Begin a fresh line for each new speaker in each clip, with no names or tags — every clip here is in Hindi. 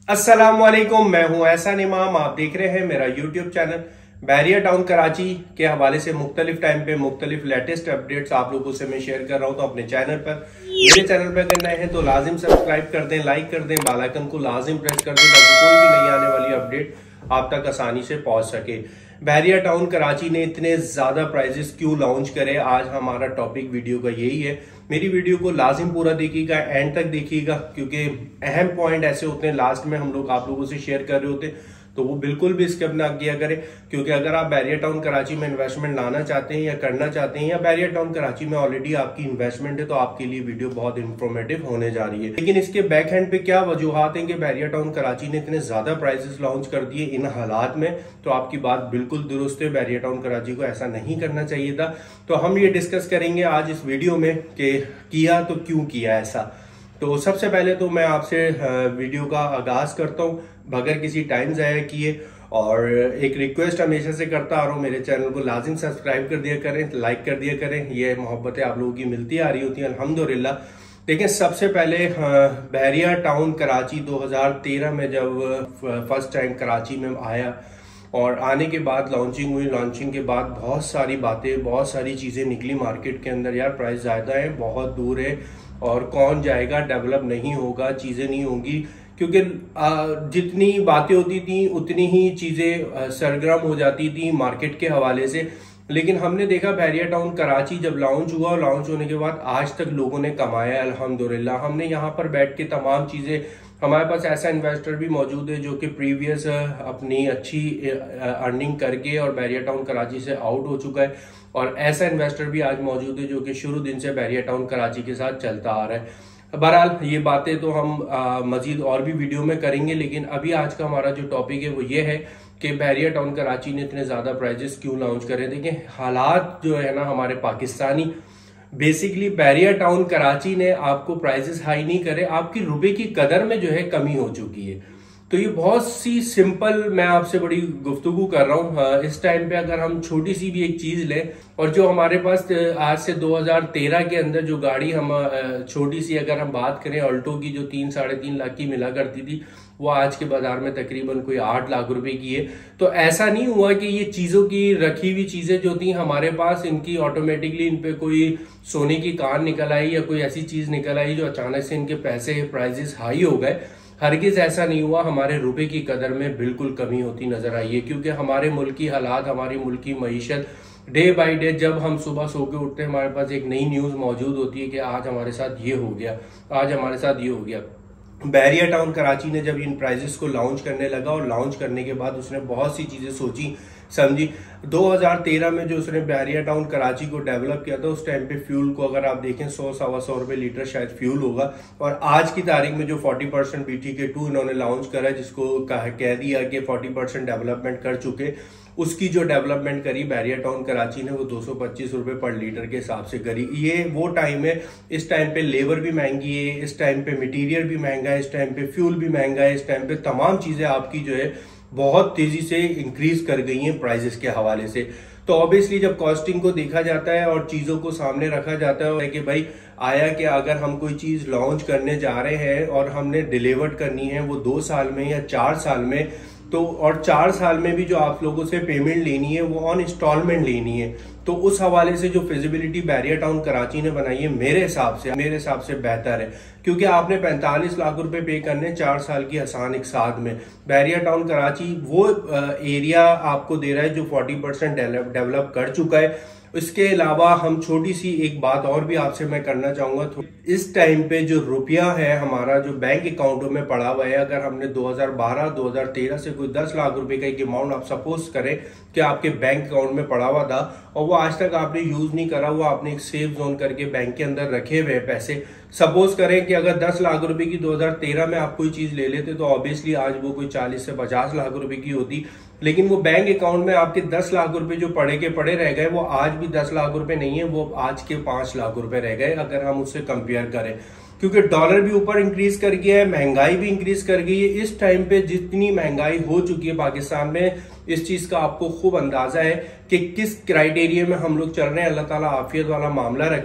अस्सलामुअलैकुम, मैं हूं एहसान इमाम। आप देख रहे हैं मेरा YouTube channel. Bahria Town Karachi के हवाले से मुख्तलिफ टाइम पे मुख्तलिफ लेटेस्ट अपडेट्स आप लोगों से मैं शेयर कर रहा हूं। तो अपने चैनल पर मेरे चैनल पर अगर नए हैं तो लाजिम सब्सक्राइब कर दें, लाइक कर दें, बेल आइकन को लाजिम प्रेस कर दें ताकि कोई भी नई आने वाली अपडेट आप तक आसानी से पहुंच सके। बैरिया टाउन कराची ने इतने ज्यादा प्राइजेस क्यों लॉन्च करे, आज हमारा टॉपिक वीडियो का यही है। मेरी वीडियो को लाजिम पूरा देखिएगा, एंड तक देखिएगा, क्योंकि अहम पॉइंट ऐसे होते हैं लास्ट में हम लोग आप लोगों से शेयर कर रहे होते हैं, तो वो बिल्कुल भी स्किप ना किया करें। क्योंकि अगर आप बैरिया टाउन कराची में इन्वेस्टमेंट लाना चाहते हैं या करना चाहते हैं, या बैरिया टाउन कराची में ऑलरेडी आपकी इन्वेस्टमेंट है, तो आपके लिए वीडियो बहुत इंफॉर्मेटिव होने जा रही है। लेकिन इसके बैक हैंड पे क्या वजूहात हैं कि बैरिया टाउन कराची ने इतने ज्यादा प्राइसेस लॉन्च कर दिए इन हालात में, तो आपकी बात बिल्कुल दुरुस्त है। बैरिया टाउन कराची को ऐसा नहीं करना चाहिए था। तो हम ये डिस्कस करेंगे आज इस वीडियो में कि किया तो क्यों किया ऐसा। तो सबसे पहले तो मैं आपसे वीडियो का आगाज करता हूं बगैर किसी टाइम ज़ाया किए, और एक रिक्वेस्ट हमेशा से करता आ रहा हूं, मेरे चैनल को लाजिम सब्सक्राइब कर दिया करें, लाइक कर दिया करें। ये मोहब्बतें आप लोगों की मिलती आ रही होती हैं अल्हम्दुलिल्लाह। देखिए, सबसे पहले बैरिया टाउन कराची 2013 में जब फर्स्ट टाइम कराची में आया और आने के बाद लॉन्चिंग हुई, लॉन्चिंग के बाद बहुत सारी बातें, बहुत सारी चीज़ें निकली मार्केट के अंदर। यार प्राइस ज़्यादा है, बहुत दूर है, और कौन जाएगा, डेवलप नहीं होगा, चीज़ें नहीं होंगी। क्योंकि जितनी बातें होती थी उतनी ही चीज़ें सरगर्म हो जाती थी मार्केट के हवाले से। लेकिन हमने देखा बैरिया टाउन कराची जब लॉन्च हुआ, लॉन्च होने के बाद आज तक लोगों ने कमाया अल्हम्दुलिल्लाह। हमने यहाँ पर बैठ के तमाम चीज़ें, हमारे पास ऐसा इन्वेस्टर भी मौजूद है जो कि प्रीवियस अपनी अच्छी अर्निंग करके और बैरिया टाउन कराची से आउट हो चुका है, और ऐसा इन्वेस्टर भी आज मौजूद है जो कि शुरू दिन से बैरिया टाउन कराची के साथ चलता आ रहा है। बहरहाल ये बातें तो हम मजीद और भी वीडियो में करेंगे, लेकिन अभी आज का हमारा जो टॉपिक है वो ये है कि बैरिया टाउन कराची ने इतने ज़्यादा प्राइजेस क्यों लॉन्च करे। देखिए, हालात जो है ना हमारे पाकिस्तानी, बेसिकली बैरिया टाउन कराची ने आपको प्राइजेस हाई नहीं करे, आपकी रुपए की कदर में जो है कमी हो चुकी है। तो ये बहुत सी सिंपल, मैं आपसे बड़ी गुफ्तगू कर रहा हूँ। इस टाइम पे अगर हम छोटी सी भी एक चीज लें, और जो हमारे पास आज से 2013 के अंदर जो गाड़ी हम छोटी सी अगर हम बात करें ऑल्टो की, जो 3-3.5 लाख की मिला करती थी, वो आज के बाजार में तकरीबन कोई 8 लाख रुपए की है। तो ऐसा नहीं हुआ कि ये चीजों की रखी हुई चीजें जो थी हमारे पास, इनकी ऑटोमेटिकली इन पे कोई सोने की कान निकल आई या कोई ऐसी चीज निकल आई जो अचानक से इनके पैसे प्राइजेस हाई हो गए। हरगिज ऐसा नहीं हुआ। हमारे रुपए की कदर में बिल्कुल कमी होती नजर आई है, क्योंकि हमारे मुल्क की हालात, हमारी मुल्क की मईशत डे बाय डे, जब हम सुबह सो के उठते हैं हमारे पास एक नई न्यूज मौजूद होती है कि आज हमारे साथ ये हो गया, आज हमारे साथ ये हो गया। बैरिया टाउन कराची ने जब इन प्राइजेस को लॉन्च करने लगा, और लॉन्च करने के बाद उसने बहुत सी चीजें सोची समझी। 2013 में जो उसने बैरिया टाउन कराची को डेवलप किया था, उस टाइम पे फ्यूल को अगर आप देखें 100-125 रुपए लीटर शायद फ्यूल होगा, और आज की तारीख में जो 40% BTK2 इन्होंने लॉन्च करा, जिसको कह दिया कि 40% डेवलपमेंट कर चुके, उसकी जो डेवलपमेंट करी बैरिया टाउन कराची ने वो 225 रुपए पर लीटर के हिसाब से करी। ये वो टाइम है, इस टाइम पे लेबर भी महंगी है, इस टाइम पे मटेरियल भी महंगा है, इस टाइम पे फ्यूल भी महंगा है, इस टाइम पे तमाम चीजें आपकी जो है बहुत तेजी से इंक्रीज कर गई हैं प्राइजेस के हवाले से। तो ऑब्वियसली जब कॉस्टिंग को देखा जाता है और चीजों को सामने रखा जाता है कि भाई आया कि अगर हम कोई चीज लॉन्च करने जा रहे हैं और हमने डिलीवर्ड करनी है वो 2 साल में या 4 साल में, तो और 4 साल में भी जो आप लोगों से पेमेंट लेनी है वो ऑन इंस्टॉलमेंट लेनी है, तो उस हवाले से जो फिजिबिलिटी बैरिया टाउन कराची ने बनाई है मेरे हिसाब से बेहतर है। क्योंकि आपने 45 लाख रुपए पे करने 4 साल की आसान एक साथ में। बैरिया टाउन कराची वो एरिया आपको दे रहा है जो 40% डेवलप कर चुका है। इसके अलावा हम छोटी सी एक बात और भी आपसे मैं करना चाहूंगा, तो इस टाइम पे जो रुपया है हमारा जो बैंक अकाउंटों में पड़ा हुआ है, अगर हमने 2012-2013 से कोई 10 लाख रुपए का एक अमाउंट आप सपोज करें कि आपके बैंक अकाउंट में पड़ा हुआ था और वो आज तक आपने यूज नहीं करा, वो आपने एक सेफ जोन करके बैंक के अंदर रखे हुए पैसे, सपोज करें कि अगर 10 लाख रुपए की 2013 में आप कोई चीज ले लेते तो ऑब्वियसली आज वो कोई 40 से 50 लाख रुपए की होती। लेकिन वो बैंक अकाउंट में आपके 10 लाख रुपए जो पड़े के पड़े रह गए, वो आज भी 10 लाख रुपए नहीं है, वो आज के 5 लाख रुपए रह गए अगर हम उससे कंपेयर करें। क्योंकि डॉलर भी ऊपर इंक्रीज कर गया है, महंगाई भी इंक्रीज कर गई है। इस टाइम पे जितनी महंगाई हो चुकी है पाकिस्तान में, इस चीज का आपको खूब अंदाजा है कि किस क्राइटेरिया में हम लोग चल रहे हैं। अल्लाह ताला आफियत वाला मामला रखे।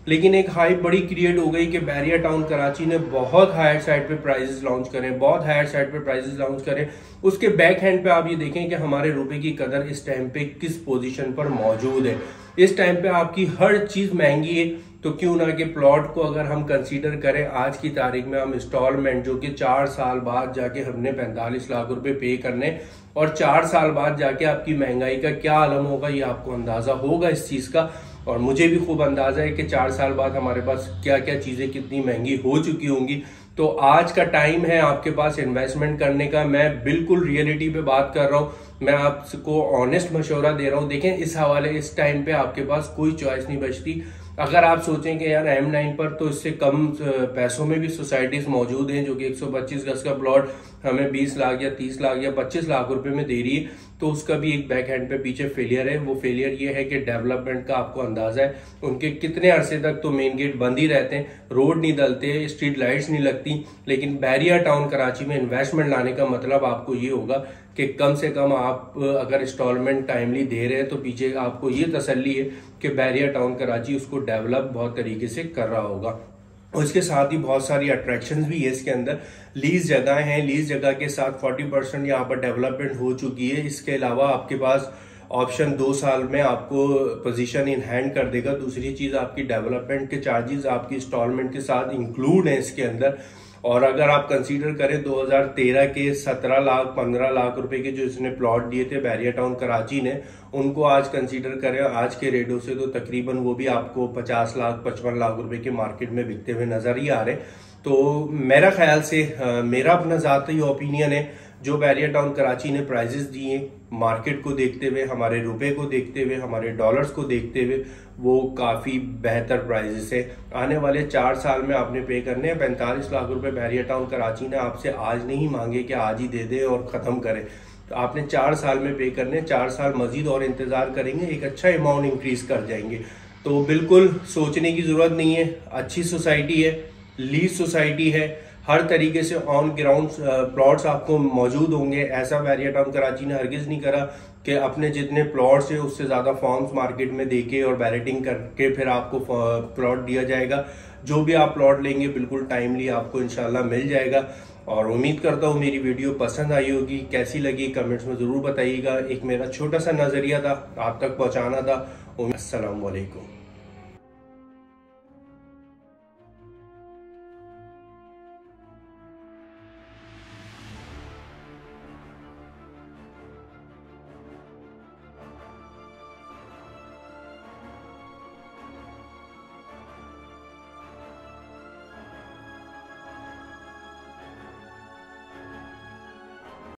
लेकिन एक हाइप बड़ी क्रिएट हो गई कि बैरिया टाउन कराची ने बहुत हायर साइड पे प्राइजेस लॉन्च करें, बहुत हायर साइड पे प्राइजेस लॉन्च करें। उसके बैक हैंड पे आप ये देखें कि हमारे रुपए की कदर इस टाइम पे किस पोजीशन पर मौजूद है। इस टाइम पे आपकी हर चीज महंगी है, तो क्यों ना कि प्लॉट को अगर हम कंसीडर करें आज की तारीख में, हम इंस्टॉलमेंट जो कि 4 साल बाद जाके हमने 45 लाख रुपए पे करने, और 4 साल बाद जाके आपकी महंगाई का क्या आलम होगा ये आपको अंदाजा होगा इस चीज का। और मुझे भी खूब अंदाजा है कि 4 साल बाद हमारे पास क्या क्या चीजें कितनी महंगी हो चुकी होंगी। तो आज का टाइम है आपके पास इन्वेस्टमेंट करने का। मैं बिल्कुल रियलिटी पे बात कर रहा हूँ, मैं आपको ऑनेस्ट मशवरा दे रहा हूँ। देखें, इस हवाले इस टाइम पे आपके पास कोई चॉइस नहीं बचती। अगर आप सोचें कि यार M9 पर तो इससे कम पैसों में भी सोसाइटीज मौजूद हैं जो कि 125 गज का प्लॉट हमें 20 लाख या 30 लाख या 25 लाख रुपए में दे रही है, तो उसका भी एक बैक हैंड पे पीछे फेलियर है। वो फेलियर ये है कि डेवलपमेंट का आपको अंदाजा है, उनके कितने अरसे तक तो मेन गेट बंद ही रहते हैं, रोड नहीं डलते, स्ट्रीट लाइट्स नहीं लगती। लेकिन बैरिया टाउन कराची में इन्वेस्टमेंट लाने का मतलब आपको ये होगा कि कम से कम आप अगर इंस्टॉलमेंट टाइमली दे रहे हैं तो पीछे आपको ये तसल्ली है कि बैरिया टाउन कराची उसको डेवलप बहुत तरीके से कर रहा होगा। और इसके साथ ही बहुत सारी अट्रैक्शंस भी है इसके अंदर। लीज जगह हैं, लीज जगह के साथ 40% यहाँ पर डेवलपमेंट हो चुकी है। इसके अलावा आपके पास ऑप्शन 2 साल में आपको पोजीशन इन हैंड कर देगा। दूसरी चीज, आपकी डेवलपमेंट के चार्जेस आपकी इंस्टॉलमेंट के साथ इंक्लूड है इसके अंदर। और अगर आप कंसीडर करें 2013 के 17 लाख 15 लाख रुपए के जो इसने प्लॉट दिए थे बैरिया टाउन कराची ने, उनको आज कंसीडर करें आज के रेटों से तो तकरीबन वो भी आपको 50 लाख 55 लाख रुपए के मार्केट में बिकते हुए नजर ही आ रहे। तो मेरा ख्याल से मेरा अपना ज़ाती ओपिनियन है, जो बैरिया टाउन कराची ने प्राइजेस दिए मार्केट को देखते हुए, हमारे रुपए को देखते हुए, हमारे डॉलर्स को देखते हुए, वो काफी बेहतर प्राइजेस है। आने वाले 4 साल में आपने पे करने हैं 45 लाख रुपए। बैरिया टाउन कराची ने आपसे आज नहीं मांगे कि आज ही दे दे और खत्म करें, तो आपने 4 साल में पे करने, 4 साल मजीद और इंतजार करेंगे, एक अच्छा अमाउंट इंक्रीज कर जाएंगे। तो बिल्कुल सोचने की जरूरत नहीं है, अच्छी सोसाइटी है, लीज सोसाइटी है, हर तरीके से ऑन ग्राउंड प्लॉट्स आपको मौजूद होंगे। ऐसा बैरिया टाउन कराची ने हरगिज नहीं करा कि अपने जितने प्लॉट्स है उससे ज्यादा फॉर्म्स मार्केट में देके और बैलेटिंग करके फिर आपको प्लॉट दिया जाएगा। जो भी आप प्लॉट लेंगे बिल्कुल टाइमली आपको इंशाल्लाह मिल जाएगा। और उम्मीद करता हूँ मेरी वीडियो पसंद आई होगी। कैसी लगी कमेंट्स में जरूर बताइएगा। एक मेरा छोटा सा नजरिया था, आप तक पहुंचाना था। अस्सलाम वालेकुम।